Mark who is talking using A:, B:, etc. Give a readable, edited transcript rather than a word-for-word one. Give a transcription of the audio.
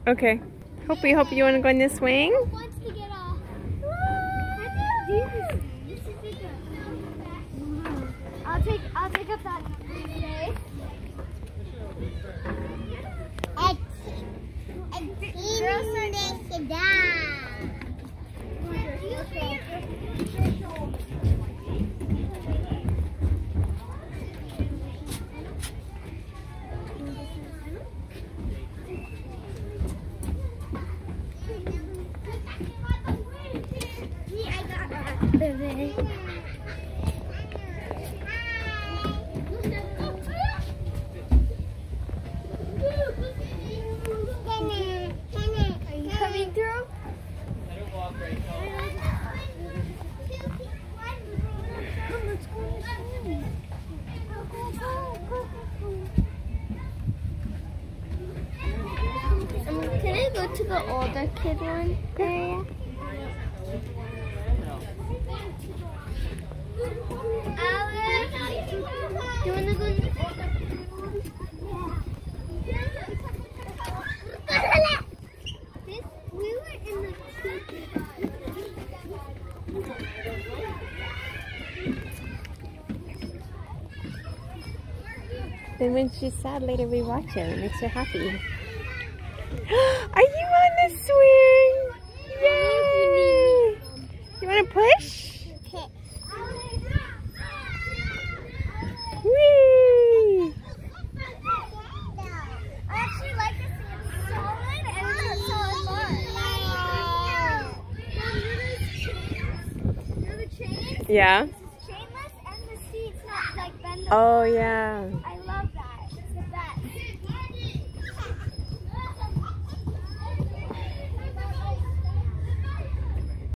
A: Okay. Hope you want to go in this swing.
B: Wants to get off. I'll take up that space. Can I go to the older kid one area? Alex, do you want to go? We were in the
A: Then when she's sad later we watch it. It makes her happy. Are you on the swing? Yay! You want to push? Whee!
B: I actually like this thing. It's solid and it's solid bar. You know the chains?
A: Yeah.
B: This is chainless and the seat's not like bendable.
A: Oh yeah.